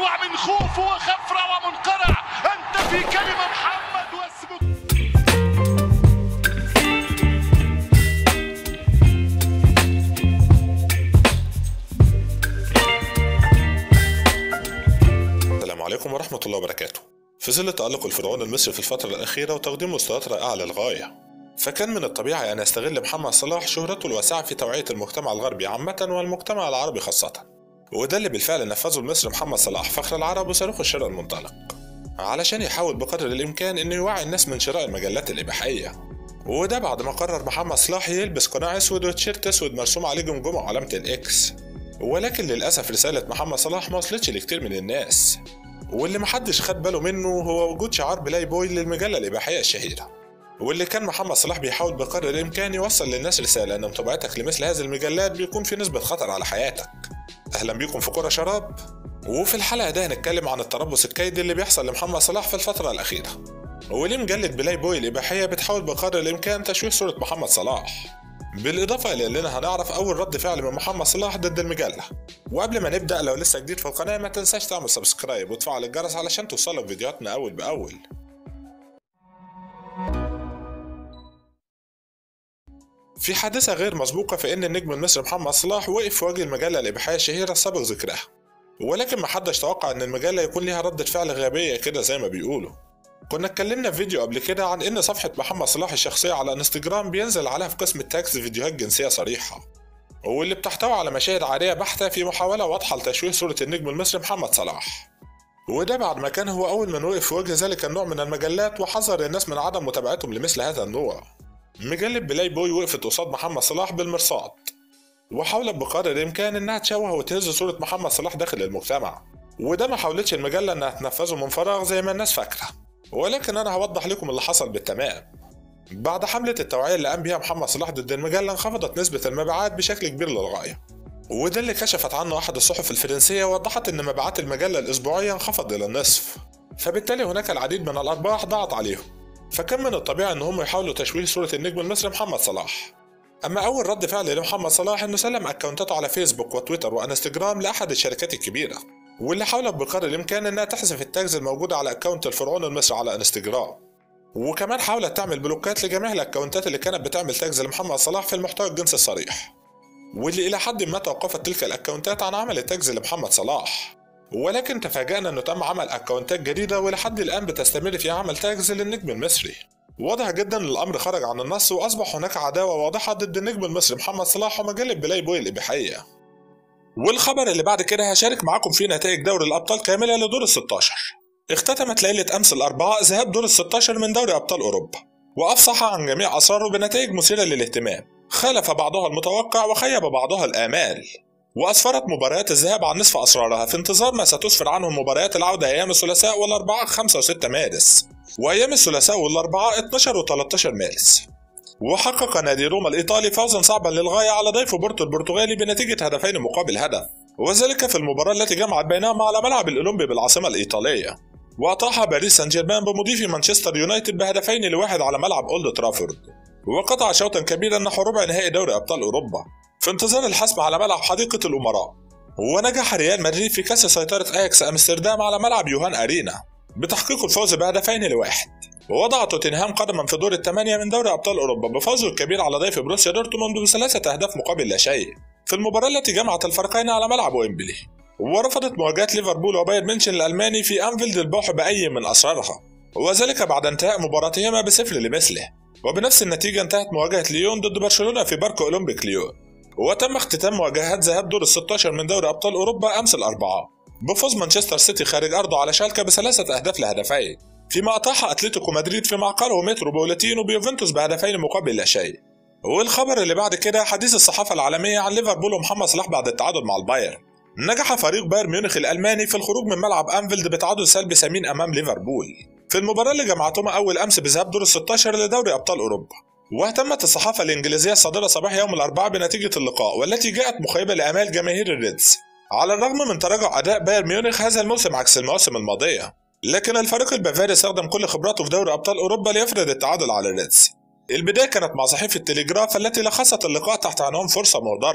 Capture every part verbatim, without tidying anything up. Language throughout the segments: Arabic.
أروع من خوف وخفرة ومنقرع. أنت في كلمة محمد واسمك. السلام عليكم ورحمة الله وبركاته. في ظل تألق الفرعون المصري في الفترة الأخيرة وتقديم مستويات رائعة للغاية، فكان من الطبيعي أن يستغل محمد صلاح شهرته الواسعة في توعية المجتمع الغربي عامة والمجتمع العربي خاصة، وده اللي بالفعل نفذه المصري محمد صلاح فخر العرب وصاروخ الشراء المنطلق، علشان يحاول بقدر الإمكان إنه يوعي الناس من شراء المجلات الإباحية. وده بعد ما قرر محمد صلاح يلبس قناع أسود وتيشيرت أسود مرسوم عليه جمجمة وعلامة الإكس. ولكن للأسف رسالة محمد صلاح ما وصلتش لكتير من الناس، واللي محدش خد باله منه هو وجود شعار بلاي بوي للمجلة الإباحية الشهيرة، واللي كان محمد صلاح بيحاول بقدر الإمكان يوصل للناس رسالة أن متابعتك لمثل هذه المجلات بيكون في نسبة خطر على حياتك. أهلا بيكم في كرة شراب، وفي الحلقة ده هنتكلم عن التربص الكيدي اللي بيحصل لمحمد صلاح في الفترة الأخيرة، وليه مجلة بلاي بوي الإباحية بتحاول بقدر الإمكان تشويه صورة محمد صلاح، بالإضافة إلى أننا هنعرف أول رد فعل من محمد صلاح ضد المجلة. وقبل ما نبدأ، لو لسه جديد في القناة ما تنساش تعمل سبسكرايب وتفعل الجرس علشان توصلك فيديوهاتنا أول بأول. في حادثة غير مسبوقة، في أن النجم المصري محمد صلاح وقف في وجه المجلة الإباحية الشهيرة السابق ذكرها، ولكن محدش توقع أن المجلة يكون ليها ردة فعل غبية كده زي ما بيقولوا. كنا اتكلمنا في فيديو قبل كده عن ان صفحة محمد صلاح الشخصية على انستجرام بينزل عليها في قسم التاكس فيديوهات جنسية صريحة، واللي بتحتوي على مشاهد عارية بحتة في محاولة واضحة لتشويه صورة النجم المصري محمد صلاح. وده بعد ما كان هو أول من وقف في وجه ذلك النوع من المجلات وحذر الناس من عدم متابعتهم لمثل هذا النوع. مجلة بلاي بوي وقفت قصاد محمد صلاح بالمرصاد، وحاولت بقدر الإمكان إنها تشوه وتهز صورة محمد صلاح داخل المجتمع، وده ما حاولتش المجلة إنها تنفذه من فراغ زي ما الناس فاكرة. ولكن أنا هوضح لكم اللي حصل بالتمام. بعد حملة التوعية اللي قام بيها محمد صلاح ضد المجلة، انخفضت نسبة المبيعات بشكل كبير للغاية، وده اللي كشفت عنه أحد الصحف الفرنسية ووضحت إن مبيعات المجلة الأسبوعية انخفض إلى النصف، فبالتالي هناك العديد من الأرباح ضاعت عليهم، فكان من الطبيعي إن هم يحاولوا تشويه صورة النجم المصري محمد صلاح. أما أول رد فعل لمحمد صلاح إنه سلم أكونتاته على فيسبوك وتويتر وانستجرام لأحد الشركات الكبيرة، واللي حاولت بقدر الإمكان إنها تحذف التاجز الموجودة على أكونت الفرعون المصري على انستجرام، وكمان حاولت تعمل بلوكات لجميع الأكونتات اللي كانت بتعمل تاجز لمحمد صلاح في المحتوى الجنسي الصريح، واللي إلى حد ما توقفت تلك الأكونتات عن عمل التاجز لمحمد صلاح. ولكن تفاجأنا إنه تم عمل أكونتات جديدة ولحد الآن بتستمر في عمل تاجز للنجم المصري. واضح جدا إن الأمر خرج عن النص، وأصبح هناك عداوة واضحة ضد النجم المصري محمد صلاح ومجلة بلاي بوي الإباحية. والخبر اللي بعد كده هشارك معاكم فيه نتائج دوري الأبطال كاملة لدور الستاشر. اختتمت ليلة أمس الأربعاء ذهاب دور الستاشر من دوري أبطال أوروبا، وأفصح عن جميع أسراره بنتائج مثيرة للاهتمام، خالف بعضها المتوقع وخيب بعضها الآمال. وأسفرت مباريات الذهاب عن نصف أسرارها في انتظار ما ستسفر عنه مباريات العودة أيام الثلاثاء والأربعاء خمسة وستة مارس، وأيام الثلاثاء والأربعاء اتناشر وتلتاشر مارس. وحقق نادي روما الإيطالي فوزا صعبا للغاية على ضيفه بورتو البرتغالي بنتيجة هدفين مقابل هدف، وذلك في المباراة التي جمعت بينهما على ملعب الأولمبي بالعاصمة الإيطالية. وأطاح باريس سان جيرمان بمضيف مانشستر يونايتد بهدفين لواحد على ملعب أولد ترافورد، وقطع شوطا كبيرا نحو ربع نهائي دوري أبطال أوروبا في انتظار الحسم على ملعب حديقة الأمراء. ونجح ريال مدريد في كسر سيطرة أياكس أمستردام على ملعب يوهان أرينا بتحقيق الفوز بهدفين لواحد. ووضع توتنهام قدما في دور الثمانية من دوري أبطال أوروبا بفوزه الكبير على ضيف بروسيا دورتموند بثلاثة أهداف مقابل لا شيء في المباراة التي جمعت الفريقين على ملعب ويمبلي. ورفضت مواجهة ليفربول وبايرن ميونخ الألماني في أنفيلد البوح بأي من أسرارها، وذلك بعد انتهاء مباراتهما بصفر لمثله. وبنفس النتيجة انتهت مواجهة ليون ضد برشلونة في بارك أولمبيك ليون. وتم اختتام مواجهات ذهاب دور الستاشر من دوري أبطال أوروبا أمس الأربعاء بفوز مانشستر سيتي خارج أرضه على شالكا بثلاثة أهداف لهدفين، فيما أطاح أتلتيكو مدريد في معقله متروبوليتينو بيوفنتوس بهدفين مقابل لا شيء. والخبر اللي بعد كده حديث الصحافة العالمية عن ليفربول ومحمد صلاح بعد التعادل مع البايرن. نجح فريق بايرن ميونخ الألماني في الخروج من ملعب أنفيلد بتعادل سلبي ثمين أمام ليفربول في المباراة اللي جمعتهما أول أمس بذهاب دور الستاشر لدوري أبطال أوروبا. واهتمت الصحافة الإنجليزية الصادرة صباح يوم الأربعاء بنتيجة اللقاء، والتي جاءت مخيبة لآمال جماهير الريدز على الرغم من تراجع أداء بايرن ميونخ هذا الموسم عكس المواسم الماضية. لكن الفريق البافاري استخدم كل خبراته في دوري أبطال أوروبا ليفرض التعادل على الريدز. البداية كانت مع صحيفة تليجراف التي لخصت اللقاء تحت عنوان فرصة مهدرة،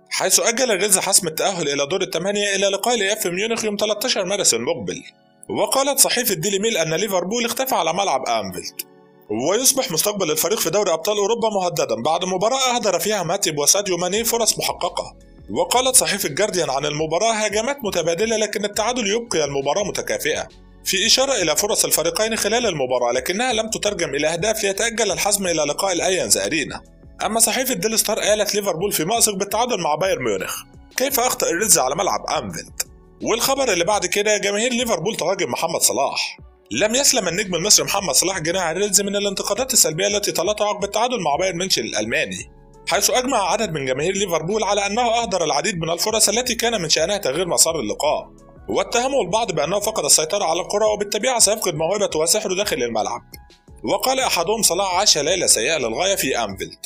حيث أجل الريدز حسم التأهل إلى دور الثمانية إلى لقاء الإياب في ميونخ يوم ثلاثة عشر مارس المقبل. وقالت صحيفة ديلي ميل أن ليفربول اختفى على ملعب أنفيلد، ويصبح مستقبل الفريق في دوري أبطال أوروبا مهددا بعد مباراة أهدر فيها ماتيب وساديو ماني فرص محققة. وقالت صحيفة جارديان عن المباراة هجمات متبادلة لكن التعادل يبقي المباراة متكافئة، في إشارة إلى فرص الفريقين خلال المباراة لكنها لم تترجم إلى أهداف ليتأجل الحسم إلى لقاء الأيانز أرينا. أما صحيفة ديل ستار قالت ليفربول في مأزق بالتعادل مع بايرن ميونخ، كيف أخطأ الريدز على ملعب أنفيلد. والخبر اللي بعد كده جماهير ليفربول تهاجم محمد صلاح. لم يسلم النجم المصري محمد صلاح جناح الريدز من الانتقادات السلبية التي طالتها عقب التعادل مع بايرن ميونخ الألماني، حيث أجمع عدد من جماهير ليفربول على أنه أهدر العديد من الفرص التي كان من شأنها تغيير مسار اللقاء، واتهموا البعض بأنه فقد السيطرة على الكرة وبالتبعية سيفقد موهبته وسحره داخل الملعب. وقال أحدهم صلاح عاش ليلة سيئة للغاية في أنفيلد.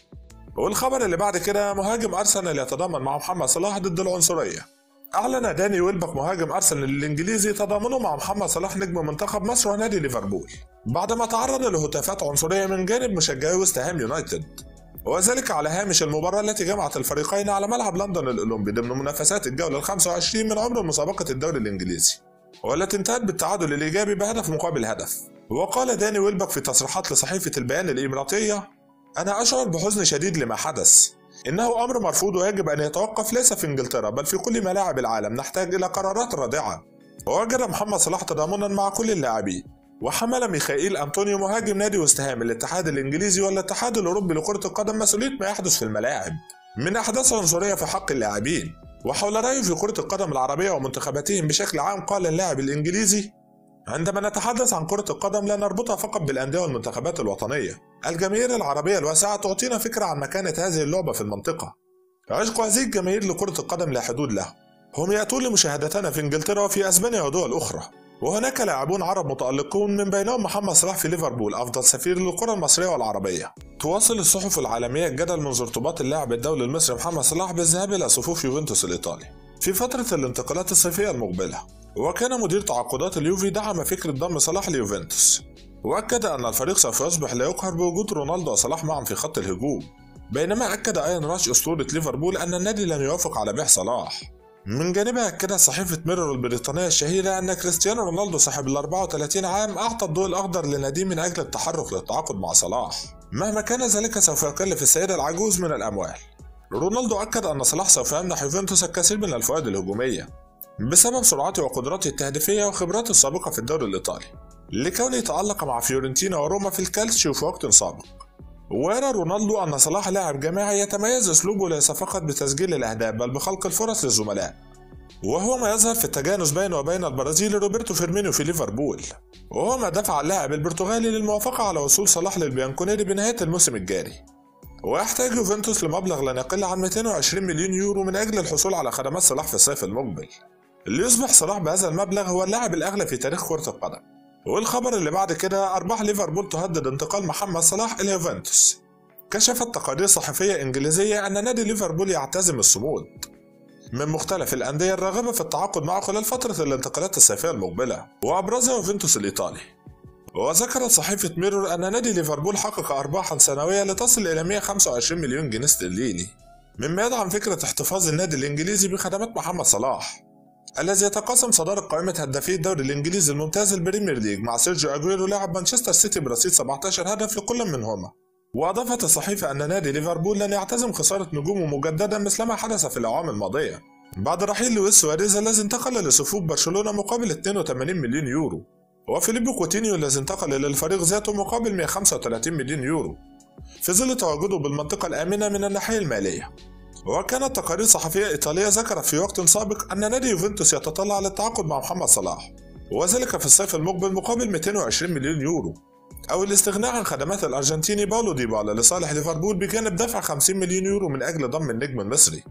والخبر اللي بعد كده مهاجم أرسنال يتضامن مع محمد صلاح ضد العنصرية. أعلن داني ويلبك مهاجم أرسنال الإنجليزي تضامنه مع محمد صلاح نجم منتخب مصر ونادي ليفربول بعدما تعرض لهتافات عنصرية من جانب مشجعي ويست هام يونايتد، وذلك على هامش المباراة التي جمعت الفريقين على ملعب لندن الأولمبي ضمن منافسات الجولة الخامسة والعشرين من عمر مسابقة الدوري الإنجليزي، والتي انتهت بالتعادل الإيجابي بهدف مقابل هدف. وقال داني ويلبك في تصريحات لصحيفة البيان الإماراتية: أنا أشعر بحزن شديد لما حدث، إنه أمر مرفوض ويجب أن يتوقف ليس في إنجلترا بل في كل ملاعب العالم، نحتاج إلى قرارات رادعة. ووجد محمد صلاح تضامنا مع كل اللاعبين. وحمل ميخائيل أنطونيو مهاجم نادي ويست هام الاتحاد الإنجليزي والاتحاد الأوروبي لكرة القدم مسؤولية ما يحدث في الملاعب من أحداث عنصرية في حق اللاعبين. وحول رأيه في كرة القدم العربية ومنتخباتهم بشكل عام، قال اللاعب الإنجليزي: عندما نتحدث عن كرة القدم لا نربطها فقط بالأندية والمنتخبات الوطنية، الجماهير العربية الواسعة تعطينا فكرة عن مكانة هذه اللعبة في المنطقة. عشق هذه الجماهير لكرة القدم لا حدود له، هم يأتون لمشاهدتنا في إنجلترا وفي أسبانيا ودول أخرى، وهناك لاعبون عرب متألقون من بينهم محمد صلاح في ليفربول أفضل سفير للكرة المصرية والعربية. تواصل الصحف العالمية الجدل منذ ارتباط اللاعب الدولي المصري محمد صلاح بالذهاب إلى صفوف يوفنتوس الإيطالي في فترة الانتقالات الصيفية المقبلة، وكان مدير تعاقدات اليوفي دعم فكرة ضم صلاح ليوفنتوس، وأكد أن الفريق سوف يصبح لا يقهر بوجود رونالدو وصلاح معا في خط الهجوم. بينما أكد أيان راش أسطورة ليفربول أن النادي لن يوافق على بيع صلاح. من جانبها أكدت صحيفة ميرور البريطانية الشهيرة أن كريستيانو رونالدو صاحب ال أربعة وثلاثين عام أعطى الضوء الأخضر لناديه من أجل التحرك للتعاقد مع صلاح، مهما كان ذلك سوف يكلف السيدة العجوز من الأموال. رونالدو أكد أن صلاح سوف يمنح يوفنتوس الكثير من الفوائد الهجومية بسبب سرعته وقدراته التهديفية وخبراته السابقة في الدوري الإيطالي، لكونه تألق مع فيورنتينا وروما في الكالتشيو في وقت سابق. ويرى رونالدو أن صلاح لاعب جماعي يتميز أسلوبه ليس فقط بتسجيل الأهداف بل بخلق الفرص للزملاء، وهو ما يظهر في التجانس بينه وبين البرازيلي روبرتو فيرمينيو في ليفربول، وهو ما دفع اللاعب البرتغالي للموافقة على وصول صلاح للبيانكونيري بنهاية الموسم الجاري. ويحتاج يوفنتوس لمبلغ لا يقل عن مئتين وعشرين مليون يورو من أجل الحصول على خدمات صلاح في الصيف المقبل، ليصبح صلاح بهذا المبلغ هو اللاعب الأغلى في تاريخ كرة القدم. والخبر اللي بعد كده: أرباح ليفربول تهدد انتقال محمد صلاح إلى يوفنتوس. كشفت تقارير صحفية إنجليزية أن نادي ليفربول يعتزم الصمود من مختلف الأندية الراغبة في التعاقد معه خلال فترة الانتقالات الصيفية المقبلة، وأبرزها يوفنتوس الإيطالي. وذكرت صحيفة ميرور أن نادي ليفربول حقق أرباحا سنوية لتصل إلى مئة وخمسة وعشرين مليون جنيه استرليني، مما يدعم فكرة احتفاظ النادي الإنجليزي بخدمات محمد صلاح الذي يتقاسم صدارة قائمة هدافي الدوري الإنجليزي الممتاز البريمير ليج مع سيرجيو أجويرو لاعب مانشستر سيتي برصيد سبعة عشر هدف لكل منهما. وأضافت الصحيفة أن نادي ليفربول لن يعتزم خسارة نجومه مجددا مثلما حدث في الأعوام الماضية بعد رحيل لويس سواريز الذي انتقل لصفوف برشلونة مقابل اثنين وثمانين مليون يورو، وفيليبو كوتينيو الذي انتقل للفريق ذاته مقابل مئة وخمسة وثلاثين مليون يورو في ظل تواجده بالمنطقة الآمنة من الناحية المالية. وكانت تقارير صحفية إيطالية ذكرت في وقت سابق أن نادي يوفنتوس يتطلع للتعاقد مع محمد صلاح، وذلك في الصيف المقبل مقابل مئتين وعشرين مليون يورو، أو الاستغناء عن خدمات الأرجنتيني باولو ديبالا لصالح ليفربول بجانب دفع خمسين مليون يورو من أجل ضم النجم المصري.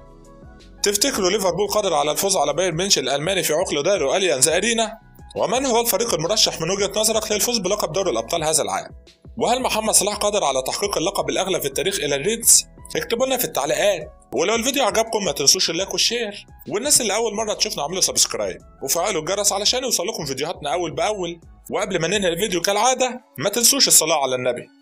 تفتكروا ليفربول قادر على الفوز على بايرن ميونخ الألماني في عقل داره أليانز أرينا؟ ومن هو الفريق المرشح من وجهة نظرك للفوز بلقب دوري الأبطال هذا العام؟ وهل محمد صلاح قادر على تحقيق اللقب الأغلى في التاريخ إلى الريدز؟ اكتبوا لنا في التعليقات. ولو الفيديو عجبكم ما تنسوش اللايك والشير، والناس اللي أول مرة تشوفنا اعملوا سبسكرايب وفعلوا الجرس علشان يوصلكم فيديوهاتنا أول بأول. وقبل ما ننهي الفيديو كالعادة ما تنسوش الصلاة على النبي.